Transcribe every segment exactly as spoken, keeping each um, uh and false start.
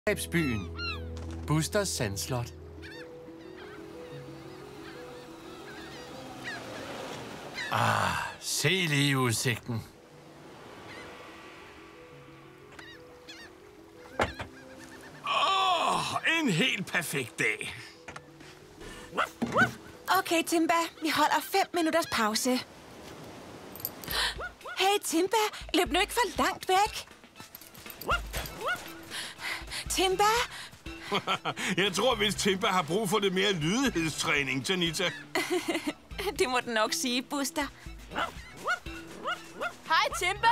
Videnskabsbyen. Busters Sandslot. Ah, se lige udsigten. Åh, oh, en helt perfekt dag. Okay, Timba. Vi holder fem minutters pause. Hey, Timba. Løb nu ikke for langt væk. Timba? Jeg tror, hvis Timba har brug for lidt mere lydighedstræning, Tanita. Det må den nok sige, Buster. Hej, Timba.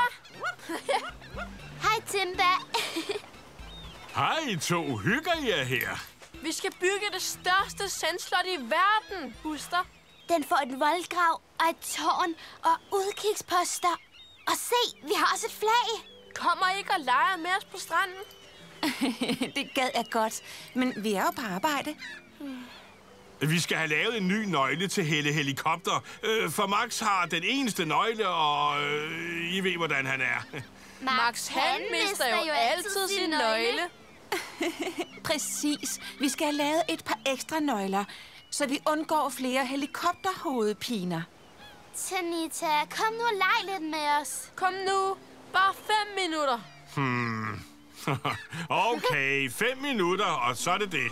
Hej, Timba. Hej, I to. Hygger I jer her? Vi skal bygge det største sandslot i verden, Buster. Den får en voldgrav og et tårn og udkigsposter. Og se, vi har også et flag. Kommer I ikke og leger med os på stranden? Det gad jeg godt, men vi er jo på arbejde. Vi skal have lavet en ny nøgle til Helle Helikopter. Øh, for Max har den eneste nøgle, og øh, I ved, hvordan han er. Max, han mister jo altid sin nøgle. Præcis. Vi skal have lavet et par ekstra nøgler, så vi undgår flere helikopterhovedpiner. Tanita, kom nu og leg lidt med os. Kom nu. Bare fem minutter. Hmm. Okay, fem minutter, og så er det det.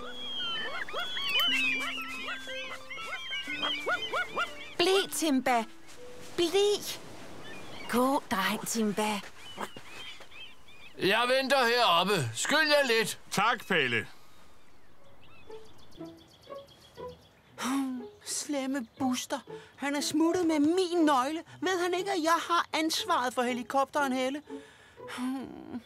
Bliv, Timba. Bliv. God dreng, Timba. Jeg venter heroppe. Skyld jer lidt. Tak, Pelle. Slemme Buster. Han er smuttet med min nøgle. Ved han ikke, at jeg har ansvaret for helikopteren, Helle? Hmm.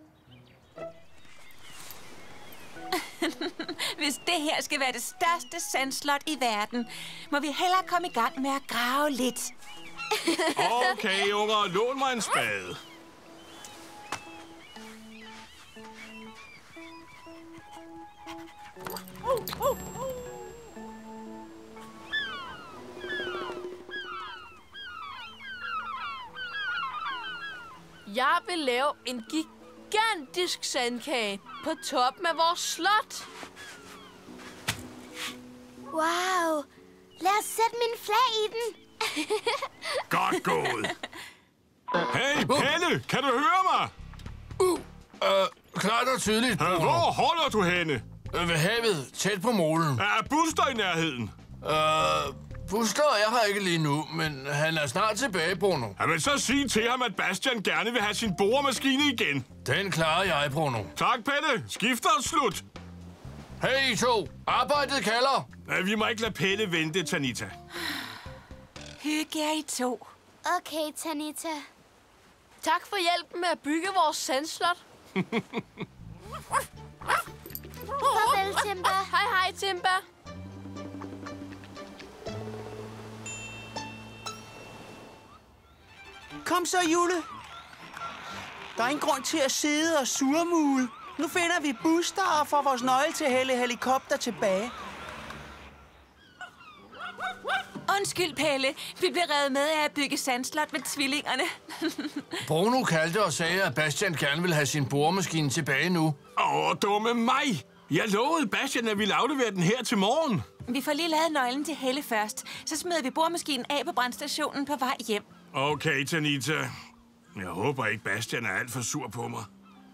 Hvis det her skal være det største sandslot i verden, må vi hellere komme i gang med at grave lidt. Okay, unger, lån mig en spade. Jeg vil lave en gigantisk sandkage på toppen af vores slot. Wow. Lad os sætte min flag i den. Godt gået. Hey, Pelle, kan du høre mig? Uh, øh, klart og tydeligt, Bruno. Hvor holder du henne? Øh, ved havet, tæt på molen. Er Buster i nærheden? Øh, Buster er her ikke lige nu, men han er snart tilbage, Bruno. Jamen, så sig til ham, at Bastian gerne vil have sin boremaskine igen. Den klarer jeg, Bruno. Tak, Pelle. Skifter slut. Hey, I to. Arbejdet kalder. Ja, vi må ikke lade Pelle vente, Tanita. Hygge jer, I to. Okay, Tanita. Tak for hjælpen med at bygge vores sandslot. Farvel, Timba. Hej, hej, Timba. Kom så, Jule. Der er ingen grund til at sidde og surmule. Nu finder vi Buster og får vores nøgle til Helle Helikopter tilbage. Undskyld, Pelle. Vi blev revet med af at bygge sandslot med tvillingerne. Bruno kaldte og sagde, at Bastian gerne vil have sin boremaskine tilbage nu. Åh, dumme mig. Jeg lovede Bastian, at vi ville aflevere den her til morgen. Vi får lige lavet nøglen til Helle først. Så smider vi boremaskinen af på brandstationen på vej hjem. Okay, Tanita. Jeg håber ikke, Bastian er alt for sur på mig.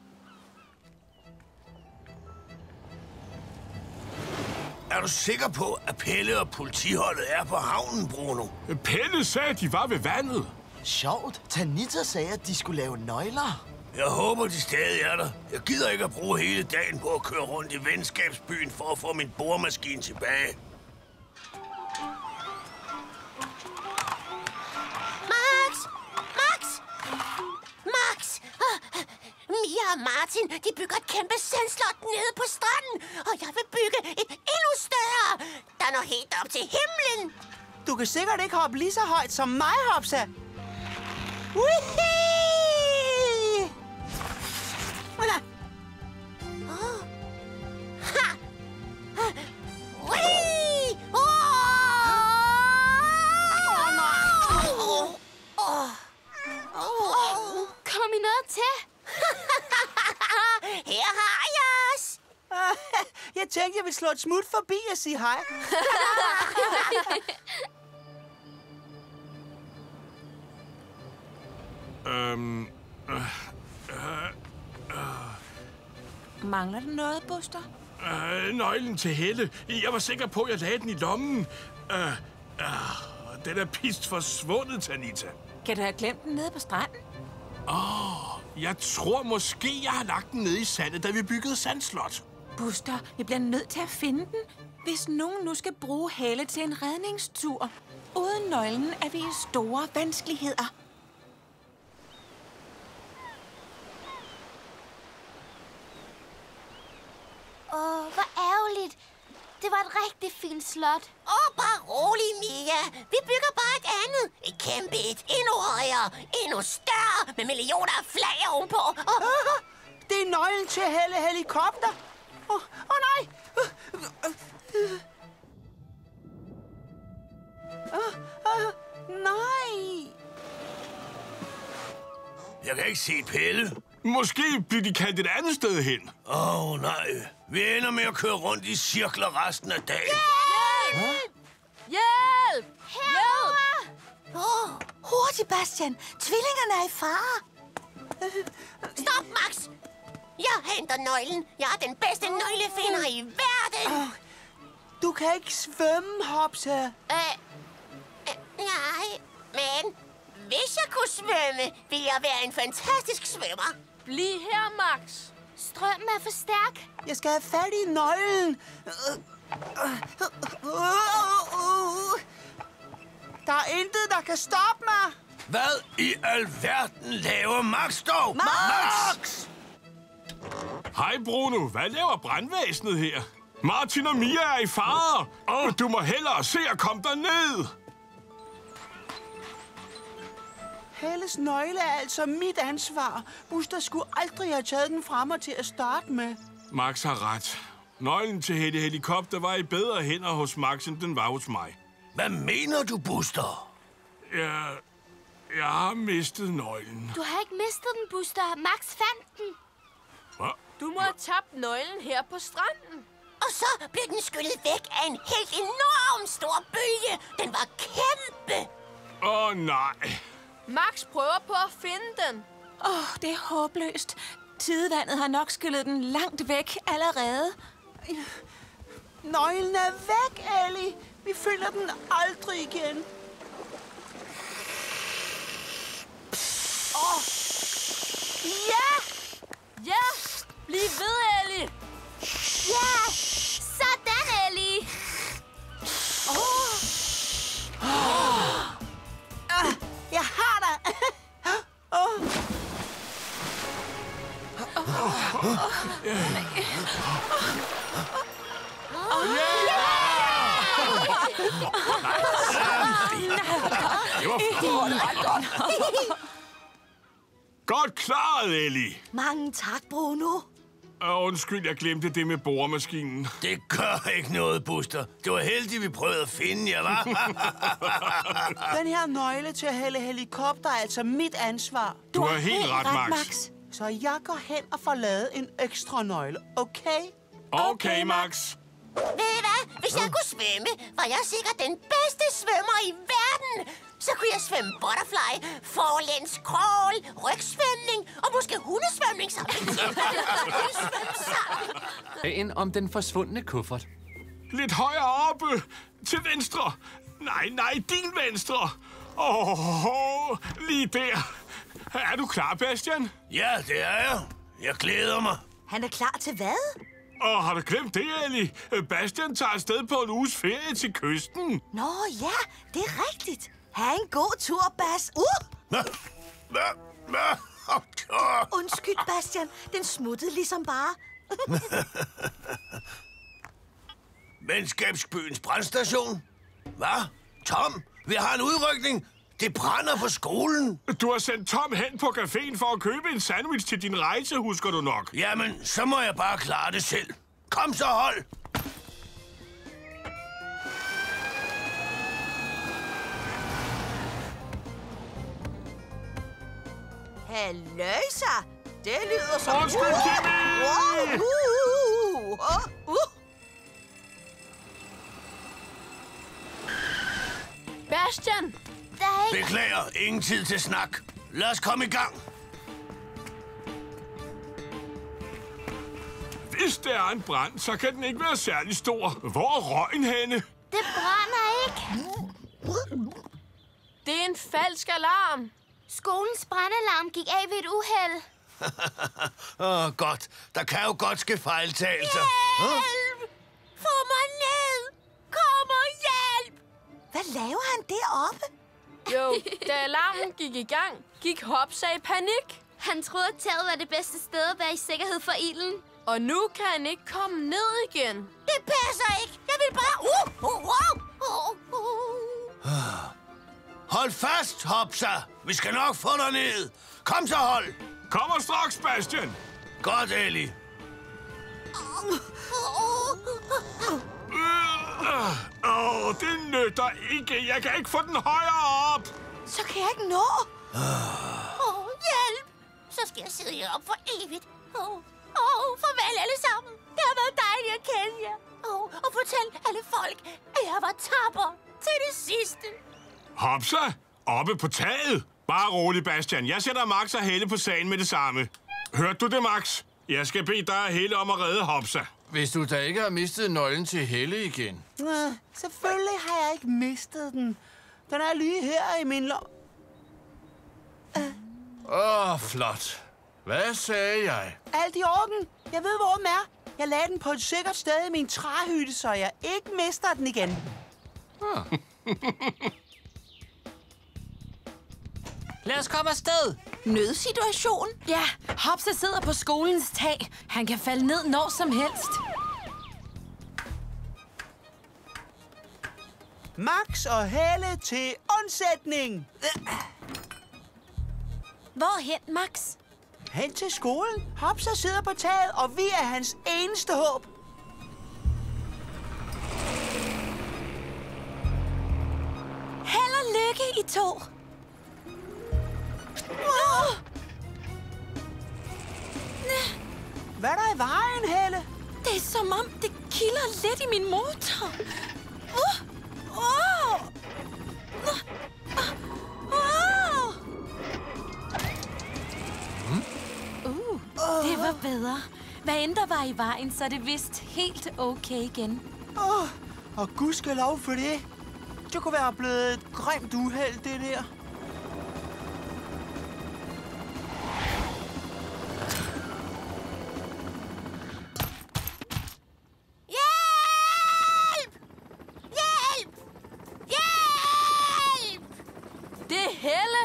Er du sikker på, at Pelle og politiholdet er på havnen, Bruno? Pelle sagde, at de var ved vandet. Sjovt. Tanita sagde, at de skulle lave nøgler. Jeg håber, de stadig er der. Jeg gider ikke at bruge hele dagen på at køre rundt i venskabsbyen for at få min boremaskine tilbage. Max! Max! Max! Mia og Martin, de bygger et kæmpe sandslot nede på stranden. Og jeg vil bygge et endnu større. Der når helt op til himlen. Du kan sikkert ikke hoppe lige så højt som mig, Hopsa. Whee! Oh. Ha! Whee! Oh! Oh! Oh! Oh! Kom I noget til? Her har jeg os. Jeg tænkte, jeg ville slå et smut forbi og sige hej. Øhm... Øh, øh, øh. Mangler du noget, Buster? Øh, nøglen til Helle. Jeg var sikker på, at jeg lagde den i lommen. Øh, øh, den er pist forsvundet, Tanita. Kan du have glemt den nede på stranden? Åh, oh, jeg tror måske, jeg har lagt den nede i sandet, da vi byggede sandslot. Buster, vi bliver nødt til at finde den. Hvis nogen nu skal bruge Helle til en redningstur. Uden nøglen er vi i store vanskeligheder. Åh, hvor ærgerligt. Det var et rigtig fint slot. Åh, oh, bare rolig, Mia. Vi bygger bare et andet. Et kæmpe et. Endnu højere. Endnu større. Med millioner af flag ovenpå. Oh. Ah, det er nøglen til Helle Helikopter. Åh, oh, oh, nej. Uh, uh, nej. Jeg kan ikke se Pelle. Måske bliver de kaldt et andet sted hen. Åh, oh, nej. Vi ender med at køre rundt i cirkler resten af dagen. Hjælp! Hjælp! Hjælp! Åh, oh, hurtigt, Bastian. Tvillingerne er i fare. Stop, Max. Jeg henter nøglen. Jeg er den bedste nøglefinder i verden. Oh, du kan ikke svømme, Hopsa. Øh, øh, nej, men hvis jeg kunne svømme, ville jeg være en fantastisk svømmer. Bliv her, Max. Strømmen er for stærk. Jeg skal have fat i nøglen. Der er intet, der kan stoppe mig. Hvad i alverden laver Max dog? Max! Max! Hej, Bruno. Hvad laver brandvæsenet her? Martin og Mia er i fare. Og du må hellere se at komme derned. Helles nøgle er altså mit ansvar. Buster skulle aldrig have taget den fra mig til at starte med. Max har ret. Nøglen til Helle Helikopter var i bedre hænder hos Max, end den var hos mig. Hvad mener du, Buster? Jeg... Jeg har mistet nøglen. Du har ikke mistet den, Buster. Max fandt den. Hvad? Du må have tabt nøglen her på stranden. Og så blev den skyllet væk af en helt enorm stor bølge. Den var kæmpe. Åh, oh, nej. Max prøver på at finde den. Åh, oh, det er håbløst. Tidevandet har nok skyllet den langt væk allerede. Nøglen er væk, Ellie. Vi finder den aldrig igen. Åh! Oh. Ja! Ja, bliv ved, Ellie. Ja! Sådan, Ellie! Oh. Oh. Ah, jeg har dig! Oh. Det var fint. Godt klaret, Ellie. Mange tak, Bruno. Og undskyld, jeg glemte det med boremaskinen. Det gør ikke noget, Buster. Det var heldigt, vi prøvede at finde jer, hva'? Den her nøgle til at hælde helikopter er altså mit ansvar. Du, du har helt ret, Max. Max. Så jeg går hen og får lavet en ekstra nøgle, okay? Okay, okay Max. Ved I hvad? Hvis jeg kunne svømme, var jeg sikkert den bedste svømmer i verden. Så kunne jeg svømme butterfly, forlæns, crawl, rygsvømning og måske hundesvømning sammen. Sagen om den forsvundne kuffert. Lidt højere oppe. Til venstre. Nej, nej, din venstre. Åh, oh, lige der. Er du klar, Bastian? Ja, det er jeg. Jeg glæder mig. Han er klar til hvad? Åh, oh, har du glemt det, Ellie? Bastian tager afsted på en uges ferie til kysten. Nå ja, det er rigtigt. Ha' en god tur, Bas. Uh! Hva? Hva? Hva? Undskyld, Bastian. Den smuttede ligesom bare. Venskabsbyens brandstation? Hvad? Tom, vi har en udrykning. Det brænder på skolen. Du har sendt Tom hen på caféen for at købe en sandwich til din rejse, husker du nok? Jamen, så må jeg bare klare det selv. Kom så, hold! Halløjsa! Det lyder som... Undskyld, Timmy! Wow! Uh, uh, uh. Bastian! Der er ikke... Beklager, ingen tid til snak. Lad os komme i gang. Hvis der er en brand, så kan den ikke være særlig stor. Hvor er røgen henne? Det brænder ikke. Det er en falsk alarm. Skolens brandalarm gik af ved et uheld. Åh, oh, godt. Der kan jo godt ske fejltagelser. Hjælp! Få mig ned! Kom og hjælp! Hvad laver han deroppe? Jo, da alarmen gik i gang, gik Hopsa i panik. Han troede, at taget var det bedste sted at være i sikkerhed for ilden. Og nu kan han ikke komme ned igen. Det passer ikke. Jeg vil bare... Uh, uh, uh, uh, uh. Hold fast, Hopsa. Vi skal nok få dig ned. Kom så, hold. Kommer straks, Bastian. Godt, Ellie. Åh, oh, det nytter ikke. Jeg kan ikke få den højere op. Så kan jeg ikke nå. Åh, oh, hjælp! Så skal jeg sidde heroppe for evigt. Åh, oh, oh, farvel alle sammen. Det har været dejligt at kende jer. Oh, og fortæl alle folk, at jeg var tapper til det sidste. Hopsa, oppe på taget. Bare rolig, Bastian. Jeg sætter Max og Helle på sagen med det samme. Hørte du det, Max? Jeg skal bede dig og Helle om at redde Hopsa. Hvis du da ikke har mistet nøglen til Helle igen. Nå, selvfølgelig har jeg ikke mistet den. Den er lige her i min lom. Åh, oh, flot. Hvad sagde jeg? Alt i orden. Jeg ved, hvor den er. Jeg lagde den på et sikkert sted i min træhytte, så jeg ikke mister den igen. Ah. Lad os komme afsted. Nødsituation? Ja, Hopsa sidder på skolens tag. Han kan falde ned når som helst. Max og Helle til undsætning. Hvorhen, Max? Hen til skolen. Hopsa sidder på taget, og vi er hans eneste håb. Held og lykke, I to. Oh! Hvad er der i vejen, Helle? Det er som om, det kilder lidt i min motor. Uh! Uh! Uh! Uh, det var bedre. Hvad end der var i vejen, så er det vist helt okay igen. Åh, oh, og gudskelov for det. Det kunne være blevet et grimt uheld, det der. Hjælp! Hjælp! Hjælp! Det er Helle.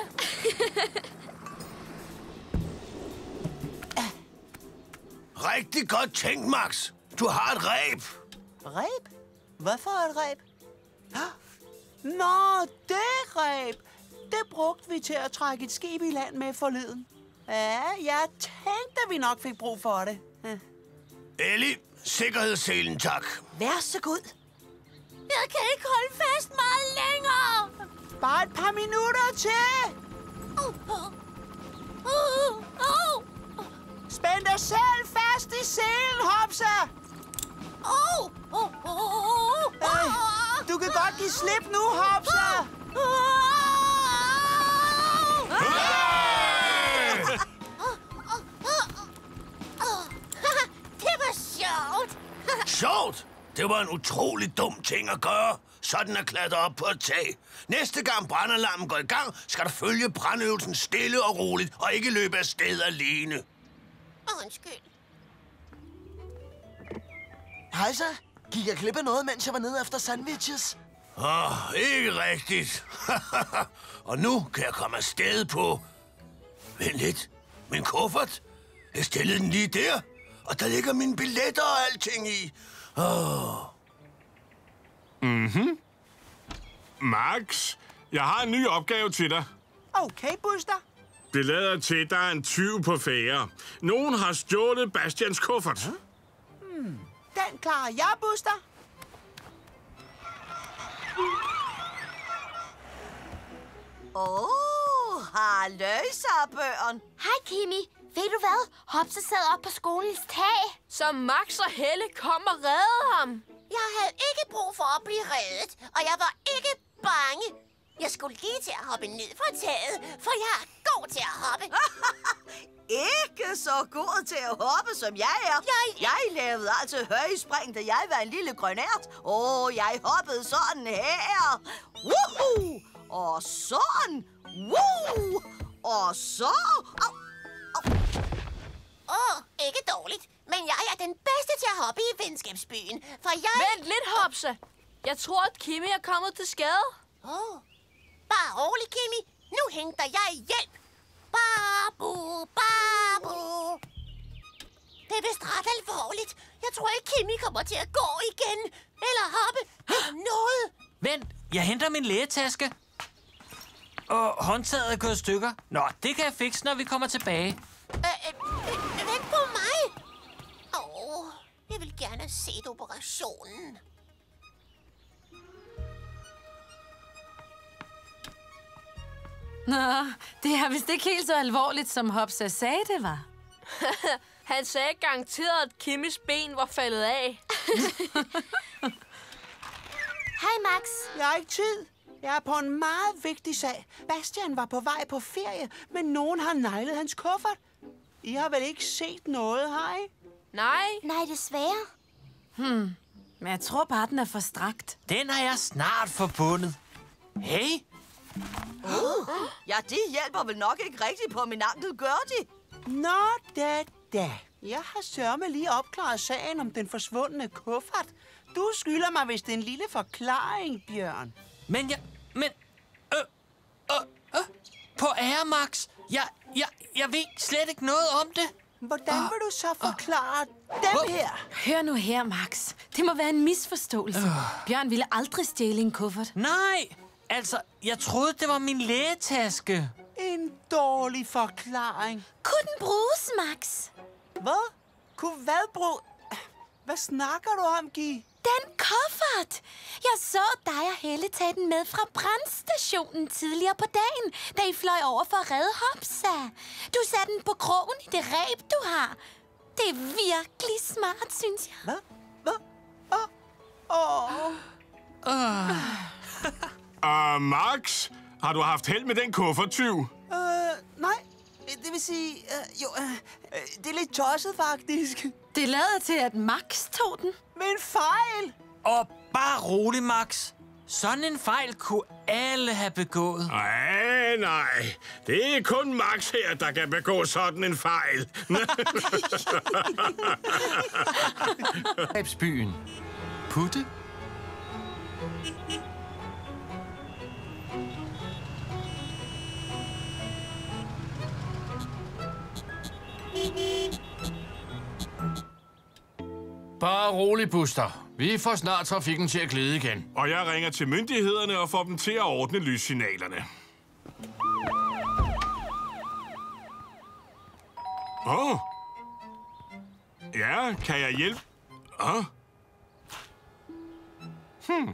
Rigtig godt tænkt, Max. Du har et reb. Reb? Hvad for et reb? Nå, det reb. Det brugte vi til at trække et skib i land med forleden. Ja, jeg tænkte, at vi nok fik brug for det. Ja. Ellie, sikkerhedsselen, tak. Vær så god. Jeg kan ikke holde fast meget længere. Bare et par minutter til. Uh, uh, uh, uh. Spænd dig selv fast i selen, Hopsa. Uh, uh, uh, uh. Hey, du kan godt give slip nu, Hopsa. Uh, uh. Hey! Det var sjovt. Sjovt? Det var en utrolig dum ting at gøre. Sådan at klatre op på et tag. Næste gang brandalarmen går i gang, skal du følge brandøvelsen stille og roligt, og ikke løbe af sted alene. Undskyld. Hej så. Gik jeg glip af noget, mens jeg var nede efter sandwiches? Åh, oh, ikke rigtigt. Og nu kan jeg komme afsted på... Vent lidt. Min kuffert. Jeg stillede den lige der. Og der ligger mine billetter og alting i. Åh. Oh. Mhm. Max, jeg har en ny opgave til dig. Okay, Buster. Det lader til, at der er en tyv på færre. Nogen har stjålet Bastians kuffert. Hmm. Den klarer jeg, Buster. Åh, oh, halløjsa, børn. Hej, Kimi. Ved du hvad? Hopsa sad op på skolens tag. Så Max og Helle kom og reddede ham. Jeg havde ikke brug for at blive reddet, og jeg var ikke bange. Jeg skulle lige til at hoppe ned fra taget, for jeg er god til at hoppe. Ikke så god til at hoppe, som jeg er. Jeg- jeg lavede altså højspring, da jeg var en lille grønært. Åh, jeg hoppede sådan her. Woohoo! Og sådan. Woo! Og så... Au! Åh, oh, ikke dårligt. Men jeg er den bedste til at hoppe i venskabsbyen, for jeg... Vent lidt, Hopsa. Jeg tror, at Kimi er kommet til skade. Åh, oh, bare rolig, Kimi. Nu henter jeg hjælp. Babu, babu. Det er vist ret alvorligt. Jeg tror ikke, Kimi kommer til at gå igen. Eller hoppe. Eller noget. Vent, jeg henter min lægetaske. Og håndtaget er gået i stykker. Nå, det kan jeg fikse, når vi kommer tilbage. Øh, øh, øh, vent på mig. Åh, oh, jeg vil gerne have set operationen. Nå, det er vist ikke helt så alvorligt, som Hopsa sagde, det var. Han sagde garanteret, at Kimis ben var faldet af. Hej, Max. Jeg har ikke tid. Jeg er på en meget vigtig sag. Bastian var på vej på ferie, men nogen har neglet hans kuffert. I har vel ikke set noget, har I? Nej. Nej, desværre. Hmm, men jeg tror bare, den er for strakt. Den har jeg snart forbundet. Hey, Uh, ja, det hjælper vel nok ikke rigtigt på min ankel, gør de? Nå da da. Jeg har sørme lige opklaret sagen om den forsvundne kuffert. Du skylder mig vist en lille forklaring, Bjørn. men jeg... Men... Øh, øh, øh, på ære, Max. Jeg, jeg, jeg ved slet ikke noget om det. Hvordan vil du så forklare dem her? Hør nu her, Max. Det må være en misforståelse. Bjørn ville aldrig stjæle en kuffert. Nej, altså, jeg troede, det var min lægetaske. En dårlig forklaring. Kunne den bruges, Max? Hvad? Kunne hvad bruge... Hvad snakker du om, Gi? Den kuffert! Jeg så dig og Helle tage den med fra brandstationen tidligere på dagen, da I fløj over for at redde Hopsa. Du satte den på krogen i det reb, du har. Det er virkelig smart, synes jeg. Hvad? Hvad? Åh. Åh. Uh, Max, har du haft held med den kuffertyv? Øh, nej. Det vil sige... Øh, jo, øh, det er lidt tosset, faktisk. Det lader til, at Max tog den. Men fejl! Og bare rolig, Max. Sådan en fejl kunne alle have begået. Nej, nej. Det er kun Max her, der kan begå sådan en fejl. Byen. Putte? Bare rolig, Buster. Vi får snart trafikken til at glide igen. Og jeg ringer til myndighederne og får dem til at ordne lyssignalerne. Åh. Oh. Ja, kan jeg hjælpe? Åh. Oh. Hmm.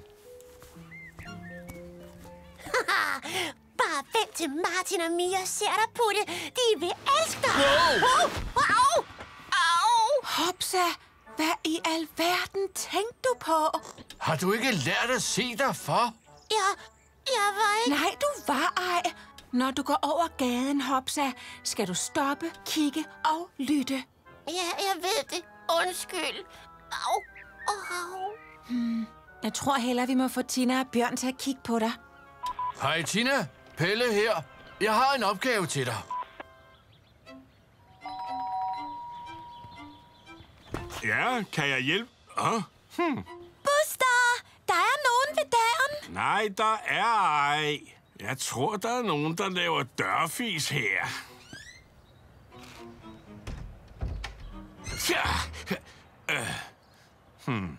Bare vent til Martin og Mia ser dig, Putte. De vil elske dig. Wow! Oh, au! Au! Hopsa, hvad i alverden tænkte du på? Har du ikke lært at se dig for? Jeg, jeg var ikke... Nej, du var ej. Når du går over gaden, Hopsa, skal du stoppe, kigge og lytte. Ja, jeg ved det. Undskyld. Au. Au. Hmm. Jeg tror hellere, vi må få Tina og Bjørn til at kigge på dig. Hej, Tina. Pelle her. Jeg har en opgave til dig. Ja, kan jeg hjælpe? Åh. Oh. Hmm. Buster, der er nogen ved døren. Nej, der er ej. Jeg tror, der er nogen, der laver dørfis her. Ja. Uh. Hmm.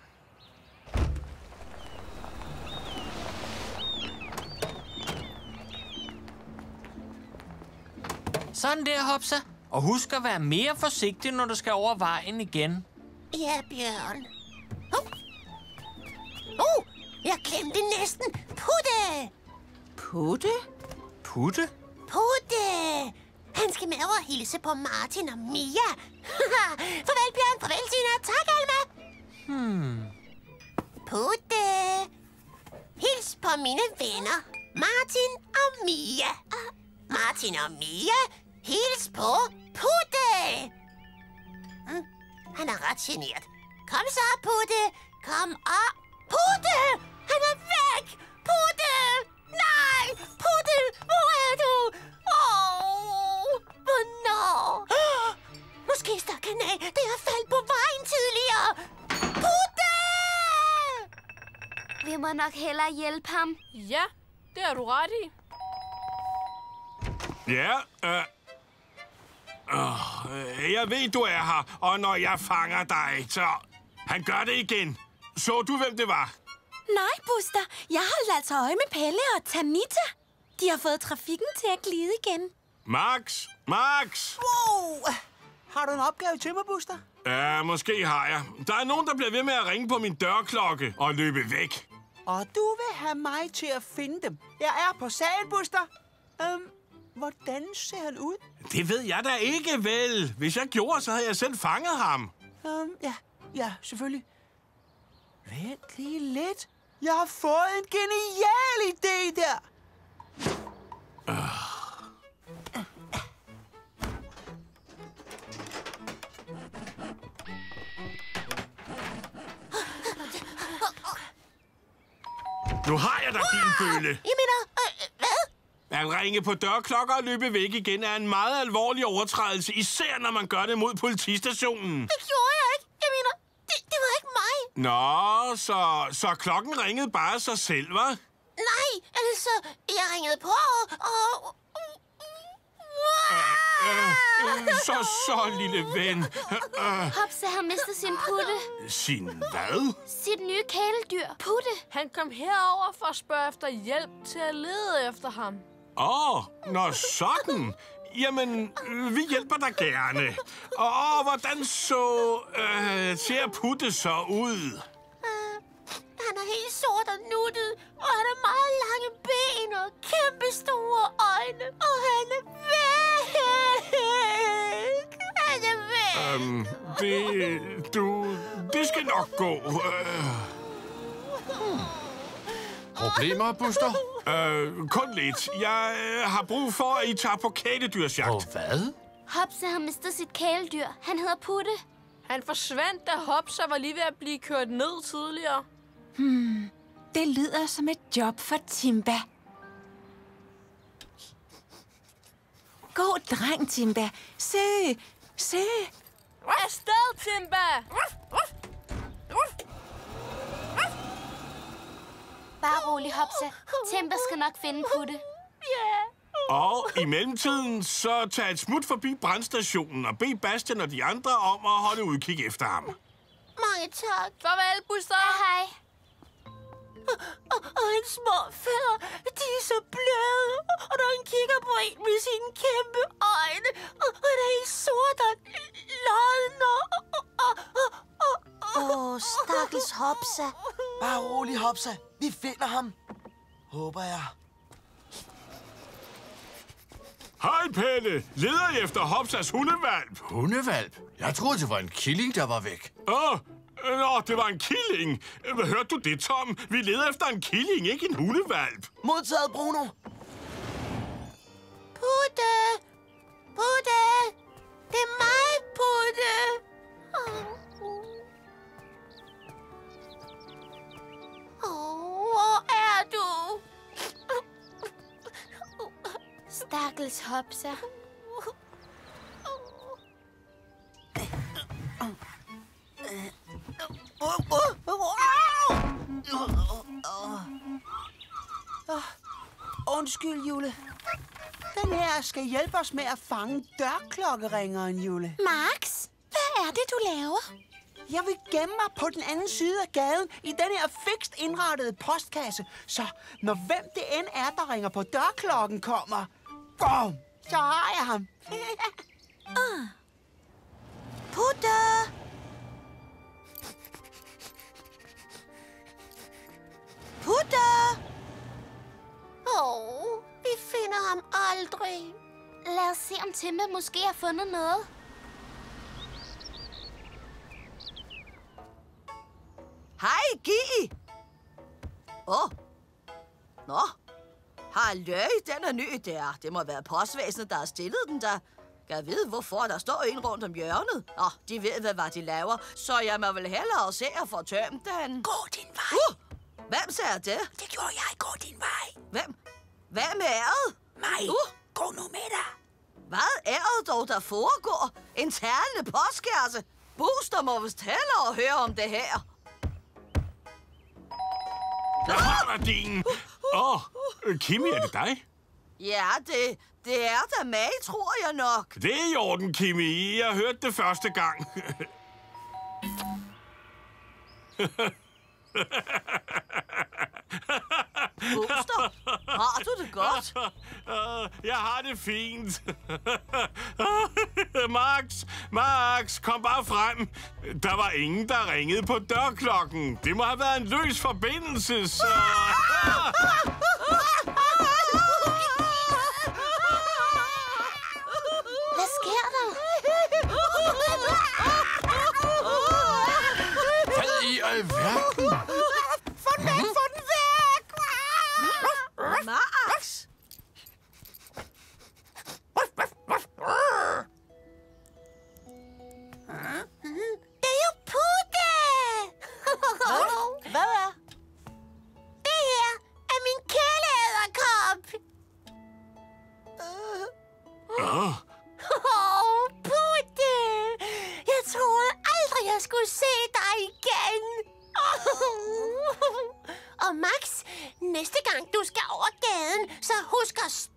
Sådan der, Hopsa. Og husk at være mere forsigtig, når du skal over vejen igen. Ja, Bjørn. Oh, oh jeg glemte næsten. Putte! Putte? Putte? Putte! Han skal med over og hilse på Martin og Mia. Farvel, Bjørn. Farvel, Tina. Tak, Alma. Hmm. Putte! Hils på mine venner. Martin og Mia. Martin og Mia, hils på Putte. Hm, han er ret genert. Kom så, Putte. Kom op. Putte! Han er væk! Putte! Nej! Putte! Hvor er du? Åh! Oh, hvornår? Måske stak han af, da jeg faldt på vejen tidligere. Putte! Vi må nok hellere hjælpe ham. Ja, det har du ret i. Ja, øh... Øh, jeg ved, du er her, og når jeg fanger dig, så... Han gør det igen. Så du, hvem det var? Nej, Buster. Jeg holdt altså øje med Pelle og Tanita. De har fået trafikken til at glide igen. Max! Max! Wow! Har du en opgave til mig, Buster? Ja, måske har jeg. Der er nogen, der bliver ved med at ringe på min dørklokke og løbe væk. Og du vil have mig til at finde dem. Jeg er på sagen, Buster. Øhm, hvordan ser han ud? Det ved jeg da ikke, vel. Hvis jeg gjorde, så havde jeg selv fanget ham. Øhm, ja, ja, selvfølgelig. Vent lige lidt. Jeg har fået en genial idé der. Uh. Nu har jeg da din bølle. Jeg mener, øh, hvad? At ringe på dørklokker og løbe væk igen er en meget alvorlig overtrædelse, især når man gør det mod politistationen. Det gjorde jeg ikke. Jeg mener, det, det var ikke mig. Nå, så, så klokken ringede bare sig selv, hva'? Nej, altså, jeg ringede på, og... Øh, øh, så, så, lille ven. Øh, Hopsa har mistet sin putte. sin hvad? Sit nye kæledyr, Putte. Han kom herover for at spørge efter hjælp til at lede efter ham. Åh, oh, nå sådan. Jamen, vi hjælper dig gerne. Og hvordan så øh, ser Putte så ud? Uh, han er helt sort og nuttet, og han har meget lange ben og kæmpe store øjne, og han er væk. Han er væk. Øhm, det, du, det skal nok gå. Øh. Problemer, Buster? Øh, kun lidt. Jeg øh, har brug for, at I tager på kæledyrsjagt. Og hvad? Hopsa har mistet sit kæledyr. Han hedder Putte. Han forsvandt, da Hopsa var lige ved at blive kørt ned tidligere. Hmm, det lyder som et job for Timba. God dreng, Timba. Se, se. Afsted, Timba! Bare rolig, Hopsa. Timba skal nok finde Putte. Ja. Og i mellemtiden, så tag et smut forbi brandstationen og bed Bastian og de andre om at holde udkig efter ham. Mange tak. Farvel, Buster. Hej, hej. Og, og, og hans små fødder, de er så bløde. Og når han kigger på en med sine kæmpe øjne, og, og han er helt sort og lodden og... Åh, oh, stakkels Hopsa. Bare rolig, Hopsa. Vi finder ham. Håber jeg. Hej, Pelle. Leder I efter Hopsas hundevalp? Hundevalp? Jeg troede, det var en killing, der var væk. Åh, oh, nå, det var en killing. Hørte du det, Tom? Vi leder efter en killing, ikke en hundevalp. Modtaget, Bruno. Putte! Putte! Det er mig, Putte! Åh, oh, hvor er du? Stakkels Hopsa. Undskyld, Jule. Den her skal hjælpe os med at fange dørklokkeringeren, Jule. Max, hvad er det, du laver? Jeg vil gemme mig på den anden side af gaden i den her fikst indrettede postkasse. Så når hvem det end er, der ringer på dørklokken kommer, bum, så har jeg ham. uh. Putte! Putte! Åh, oh, vi finder ham aldrig. Lad os se, om Timba måske har fundet noget. Hej, Gi! Åh. Oh. Nå. Halløj, den er ny der. Det må være postvæsenet, der har stillet den der. Jeg ved, hvorfor der står en rundt om hjørnet. Nå, de ved, hvad, hvad de laver, så jeg må vel hellere se at få tømt den. Gå din vej. Uh, hvem sagde det? Det gjorde jeg. Gå din vej. Hvem? Hvem er det? Mig. Uh. Gå nu med dig. Hvad er det dog, der foregår? En talende postkasse? Booster må vist hellere høre om det her. Jeg har din. Åh, oh, Kimi, er det dig? Ja, det, det er da mig, tror jeg nok. Det er i orden, Kimi. Jeg hørte det første gang. Booster, har du det godt? Jeg har det fint. Max, Max, kom bare frem. Der var ingen, der ringede på dørklokken. Det må have været en løs forbindelse, så... Hvad sker der? Hvad i alverden? Få den væk, få den væk! Max! Det er jo Putte! Hvad er? Det her er min kæleæderkop. Åh, Åh, Putte! Jeg troede aldrig, jeg skulle se dig igen. Og Max, næste gang du skal over gaden, så husk at